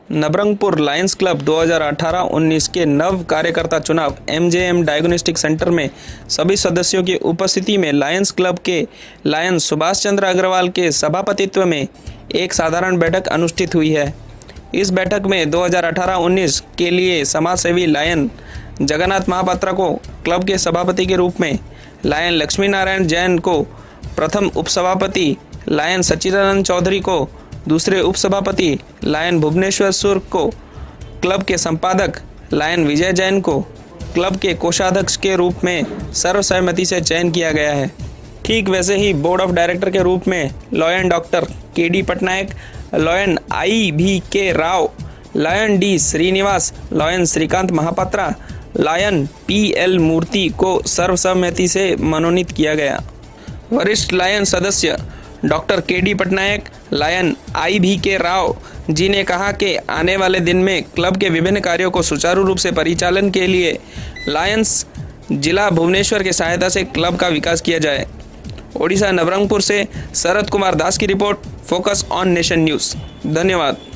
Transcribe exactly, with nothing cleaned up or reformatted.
Nabarangpur Lions club दो हज़ार अठारह उन्नीस के नव कार्यकर्ता चुनाव एमजेएम डायग्नोस्टिक सेंटर में सभी सदस्यों की उपस्थिति में लायंस क्लब के लायन सुभाष चंद्र अग्रवाल के सभापतित्व में एक साधारण बैठक अनुष्ठित हुई है। इस बैठक में दो हज़ार अठारह उन्नीस के लिए समाजसेवी लायन जगन्नाथ महापात्रा को क्लब के सभापति के रूप में, लायन लक्ष्मी नारायण जैन को प्रथम उपसभापति, लायन सच्चिदानंद चौधरी को दूसरे उपसभापति, लायन भुवनेश्वर सुर को क्लब के संपादक, लायन विजय जैन को क्लब के कोषाध्यक्ष के रूप में सर्वसहमति से चयन किया गया है। ठीक वैसे ही बोर्ड ऑफ डायरेक्टर के रूप में lion doctor K D Patnaik, lion I B K Rao, lion D Srinivas, lion Srikant Mahapatra, lion P L Murthy को सर्वसम्मति से मनोनीत किया गया। वरिष्ठ लायन सदस्य doctor K D Patnaik, lion आई भी के राव जी ने कहा कि आने वाले दिन में क्लब के विभिन्न कार्यों को सुचारू रूप से परिचालन के लिए लायंस जिला भुवनेश्वर की सहायता से क्लब का विकास किया जाए। ओडिशा नबरंगपुर से शरद कुमार दास की रिपोर्ट, फोकस ऑन नेशन न्यूज़। धन्यवाद।